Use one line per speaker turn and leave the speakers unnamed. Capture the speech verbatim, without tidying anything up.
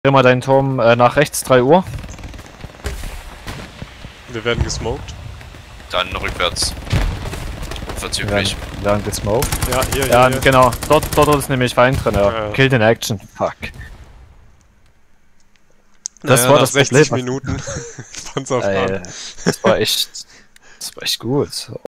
Dreh mal deinen Turm äh, nach rechts, drei Uhr.
Wir werden gesmoked.
Dann rückwärts.
Wir
Verzüglich.
werden, wir werden gesmoked.
Ja, hier, hier.
Ja,
hier.
genau. Dort, dort ist nämlich Feind drin, ja.
Ja, ja.
Killed in Action. Fuck. Das
Naja,
war
nach
das
sechzig
Problem.
Minuten. Ich fand's auf
Ey, das war echt. Das war echt gut.